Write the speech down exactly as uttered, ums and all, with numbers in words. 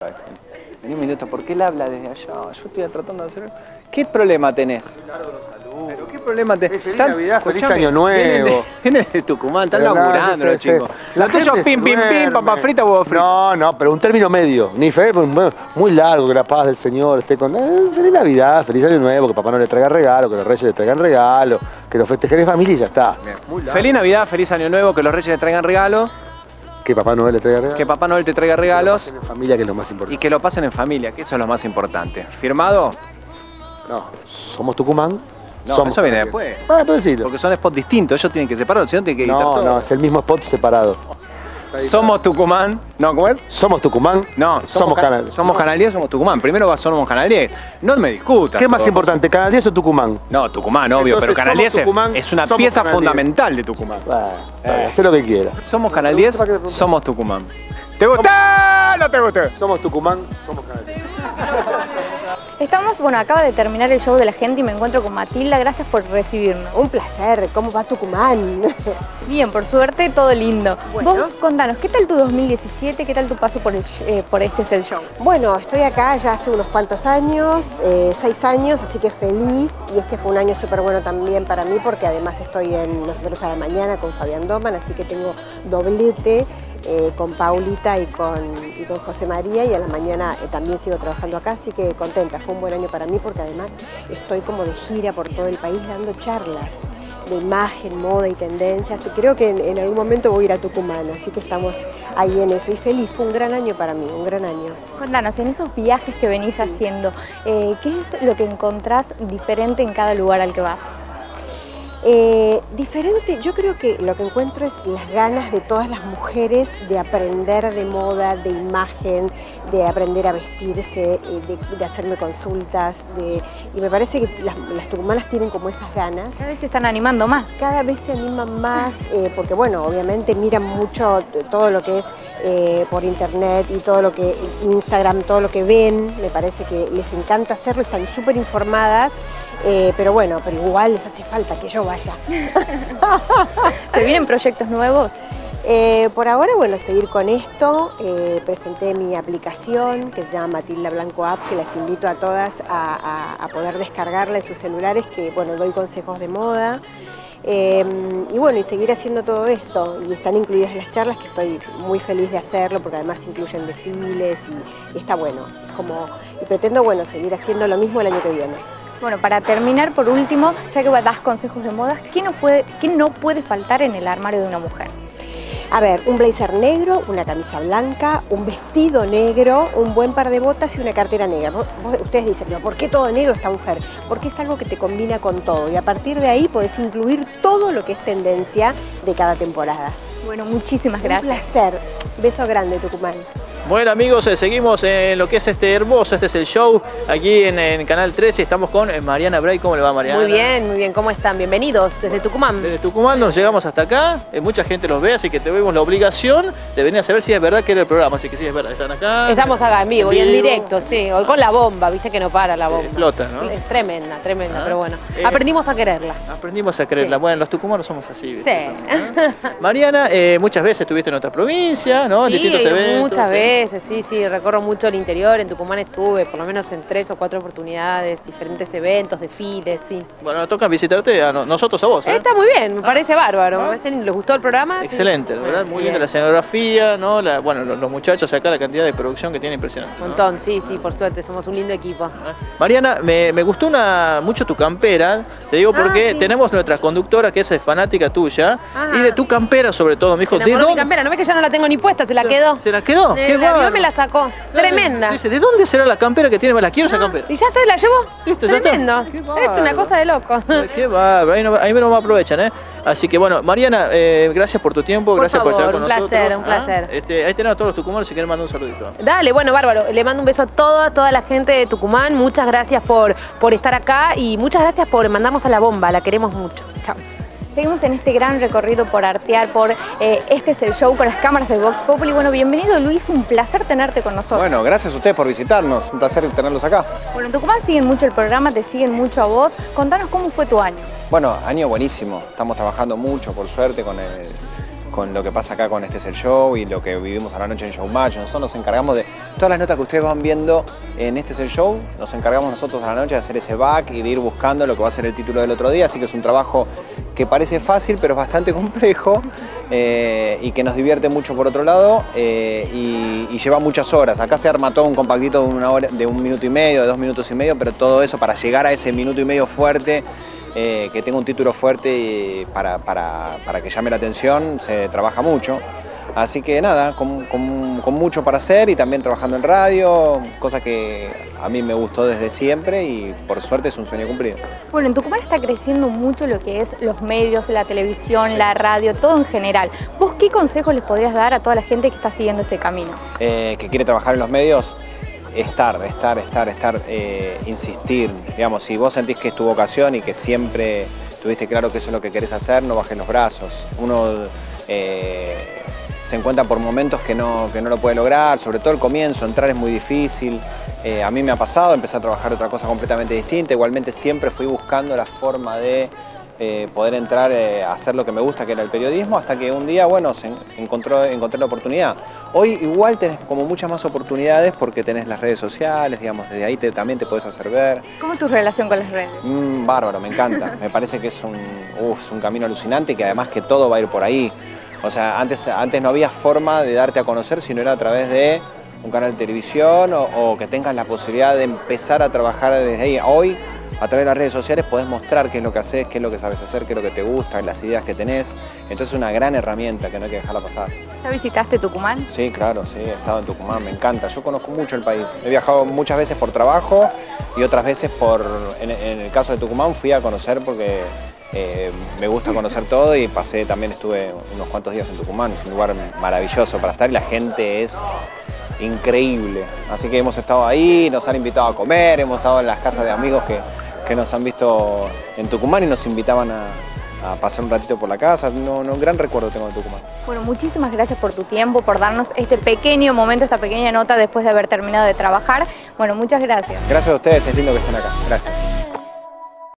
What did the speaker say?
Vení un minuto, ¿por qué él habla desde allá? Yo estoy tratando de hacer... ¿Qué problema tenés? ¿Pero qué problema tenés? Feliz Navidad, feliz Año Nuevo. Vienen de, vienen de Tucumán, están laburando los chicos. La Lo tuyo gente pim, pim, duerme. pim, papa frita, huevo frito. No, no, pero un término medio. Ni fe, muy largo, que la paz del Señor esté con... Eh, feliz Navidad, feliz Año Nuevo, que papá no le traiga regalo, que los reyes le traigan regalo, que lo festejen en familia y ya está. Feliz Navidad, feliz Año Nuevo, que los reyes le traigan regalo. Que Papá Noel le traiga regalos. Que Papá Noel te traiga regalos. Que lo pasen en familia, que es lo más importante. Y que lo pasen en familia, que eso es lo más importante. ¿Firmado? No, somos Tucumán. No, somos eso viene después. Ah, puedo decirlo. Porque son spots distintos, ellos tienen que separarlos, si no tienen que editar No, todo. no, es el mismo spot separado. Somos Tucumán. No, ¿cómo es? Somos Tucumán. No, somos, somos Canal. Somos Canal diez, somos Tucumán. Primero va Somos Canal diez. No me discutas. ¿Qué es más todo, importante, Canal diez o Tucumán? No, Tucumán, obvio, Entonces, pero Canal somos diez Tucumán, es una somos pieza Canal diez. fundamental de Tucumán. Bueno, Eh. haz lo que quieras. Somos Canal diez, somos Tucumán. ¿Te gusta? ¿No te gusta? Somos Tucumán, somos Canal diez. Estamos, bueno, acaba de terminar el show de la gente y me encuentro con Matilda. Gracias por recibirnos. Un placer. ¿Cómo va Tucumán? Bien, por suerte, todo lindo. Bueno. Vos, contanos, ¿qué tal tu dos mil diecisiete? ¿Qué tal tu paso por, el, eh, por Este es el Show? Bueno, estoy acá ya hace unos cuantos años, eh, seis años, así que feliz. Y es que fue un año súper bueno también para mí, porque además estoy en Nosotros a la Mañana con Fabián Doman, así que tengo doblete. Eh, con Paulita y con, y con José María, y a la mañana eh, también sigo trabajando acá, así que contenta. Fue un buen año para mí porque además estoy como de gira por todo el país dando charlas de imagen, moda y tendencias, y creo que en, en algún momento voy a ir a Tucumán, así que estamos ahí en eso y feliz. Fue un gran año para mí, un gran año. Contanos, en esos viajes que venís haciendo, eh, ¿qué es lo que encontrás diferente en cada lugar al que vas? Eh, diferente, yo creo que lo que encuentro es las ganas de todas las mujeres de aprender de moda, de imagen, de aprender a vestirse, eh, de, de hacerme consultas, de, y me parece que las, las tucumanas tienen como esas ganas. Cada vez se están animando más. Cada vez se animan más, eh, porque bueno, obviamente miran mucho todo lo que es eh, por internet y todo lo que Instagram, todo lo que ven, me parece que les encanta hacerlo, están súper informadas. Eh, pero bueno, pero igual les hace falta que yo vaya. ¿Se vienen proyectos nuevos? Eh, por ahora, bueno, seguir con esto. Eh, presenté mi aplicación que se llama Matilda Blanco App, que las invito a todas a, a, a poder descargarla en sus celulares, que bueno, doy consejos de moda. Eh, y bueno, y seguir haciendo todo esto, y están incluidas las charlas, que estoy muy feliz de hacerlo, porque además incluyen desfiles y, y está bueno. Como, y pretendo, bueno, seguir haciendo lo mismo el año que viene. Bueno, para terminar, por último, ya que das consejos de modas, ¿qué no puede, qué no puede faltar en el armario de una mujer? A ver, un blazer negro, una camisa blanca, un vestido negro, un buen par de botas y una cartera negra. Vos, ustedes dicen, ¿pero por qué todo negro esta mujer? Porque es algo que te combina con todo y a partir de ahí podés incluir todo lo que es tendencia de cada temporada. Bueno, muchísimas gracias. Un placer. Beso grande, Tucumán. Bueno amigos, eh, seguimos en lo que es este hermoso, este es el show, aquí en, en Canal trece, estamos con eh, Mariana Bray. ¿Cómo le va, Mariana? Muy bien, muy bien, ¿cómo están? Bienvenidos desde Tucumán. Desde Tucumán nos llegamos hasta acá, eh, mucha gente los ve, así que tuvimos la obligación de venir a saber si es verdad que era el programa, así que sí es verdad, están acá. Estamos acá en vivo, en y en vivo. directo, sí, hoy con la bomba, viste que no para la bomba. Explota, ¿no? Es tremenda, tremenda, Ah. pero bueno, Eh, aprendimos a quererla. Aprendimos a creerla. Sí. Bueno, los tucumanos somos así, ¿viste? Sí. ¿no? Mariana, eh, muchas veces estuviste en otra provincia, ¿no? En Sí, distintos he ido eventos. muchas ¿sí? veces, sí, sí, recorro mucho el interior, en Tucumán estuve por lo menos en tres o cuatro oportunidades, diferentes eventos, desfiles, sí. Bueno, nos toca visitarte a no- nosotros a vos, ¿eh? Está muy bien, me parece bárbaro, me parece lindo. ¿Les gustó el programa? Sí. Excelente, la verdad, muy Bien. linda la escenografía, ¿no? La, bueno, los, los muchachos acá, la cantidad de producción que tienen impresionante. Un ¿no? montón, sí, sí, por suerte, somos un lindo equipo. Mariana, me, me gustó una, mucho tu campera, te digo porque Ah, sí. tenemos nuestra conductora que es fanática tuya Ah. y de tu campera sobre todo, me dijo, Se ¿de enamoró de mi dónde? campera, no ves que ya no la tengo ni puesta, se la quedó. ¿Se la quedó? Eh, ¡Qué la vio y bárbaro! me la sacó. Tremenda. Dice, ¿de dónde será la campera que tiene? Me la quiero esa campera. Y ya se la llevó. Listo, ya está. Tremendo. Qué Es una bárbaro. cosa de loco. Qué bárbaro, ahí, no, ahí no me aprovechan, ¿eh? Así que bueno, Mariana, eh, gracias por tu tiempo, Por gracias por favor, estar con un nosotros. placer, un ¿ah? placer. Este, ahí tenemos a todos los tucumanos si quieren mandar un saludito. Dale, bueno, bárbaro. Le mando un beso a toda, toda la gente de Tucumán. Muchas gracias por, por estar acá y muchas gracias por mandarnos a la bomba. La queremos mucho. Chao. Seguimos en este gran recorrido por Artear, por eh, Este es el Show con las cámaras de Vox Populi. Bueno, bienvenido Luis, un placer tenerte con nosotros. Bueno, gracias a ustedes por visitarnos. Un placer tenerlos acá. Bueno, en Tucumán siguen mucho el programa, te siguen mucho a vos. Contanos cómo fue tu año. Bueno, año buenísimo. Estamos trabajando mucho, por suerte, con el, con lo que pasa acá con Este es el Show y lo que vivimos a la noche en Showmatch. Nosotros nos encargamos de todas las notas que ustedes van viendo en Este es el Show, nos encargamos nosotros a la noche de hacer ese back y de ir buscando lo que va a ser el título del otro día, así que es un trabajo que parece fácil pero es bastante complejo eh, y que nos divierte mucho por otro lado eh, y, y lleva muchas horas. Acá se arma todo un compactito de, una hora, de un minuto y medio, de dos minutos y medio, pero todo eso para llegar a ese minuto y medio fuerte, Eh, que tenga un título fuerte y para, para, para que llame la atención, se trabaja mucho. Así que nada, con, con, con mucho para hacer y también trabajando en radio, cosa que a mí me gustó desde siempre y por suerte es un sueño cumplido. Bueno, en Tucumán está creciendo mucho lo que es los medios, la televisión, sí. la radio, todo en general. ¿Vos qué consejos les podrías dar a toda la gente que está siguiendo ese camino? Eh, que quiere trabajar en los medios. Estar, estar, estar, estar, eh, insistir. Digamos, si vos sentís que es tu vocación y que siempre tuviste claro que eso es lo que querés hacer, no bajes los brazos. Uno eh, se encuentra por momentos que no, que no lo puede lograr, sobre todo el comienzo, entrar es muy difícil. Eh, a mí me ha pasado, empecé a trabajar otra cosa completamente distinta. Igualmente siempre fui buscando la forma de eh, poder entrar eh, a hacer lo que me gusta, que era el periodismo, hasta que un día, bueno, se encontró, encontré la oportunidad. Hoy igual tenés como muchas más oportunidades porque tenés las redes sociales, digamos, desde ahí te, también te podés hacer ver. ¿Cómo es tu relación con las redes? Mm, bárbaro, me encanta. Me parece que es un, uf, es un camino alucinante y que además que todo va a ir por ahí. O sea, antes, antes no había forma de darte a conocer si no era a través de un canal de televisión o, o que tengas la posibilidad de empezar a trabajar desde ahí. Hoy, a través de las redes sociales podés mostrar qué es lo que haces, qué es lo que sabes hacer, qué es lo que te gusta, las ideas que tenés. Entonces es una gran herramienta que no hay que dejarla pasar. ¿Ya visitaste Tucumán? Sí, claro, sí, he estado en Tucumán, me encanta. Yo conozco mucho el país. He viajado muchas veces por trabajo y otras veces por, en, en el caso de Tucumán fui a conocer porque eh, me gusta conocer todo y pasé, también estuve unos cuantos días en Tucumán. Es un lugar maravilloso para estar y la gente es increíble. Así que hemos estado ahí, nos han invitado a comer, hemos estado en las casas de amigos que que nos han visto en Tucumán y nos invitaban a, a pasar un ratito por la casa. No, no, un gran recuerdo tengo de Tucumán. Bueno, muchísimas gracias por tu tiempo, por darnos este pequeño momento, esta pequeña nota después de haber terminado de trabajar. Bueno, muchas gracias. Gracias a ustedes, es lindo que estén acá. Gracias.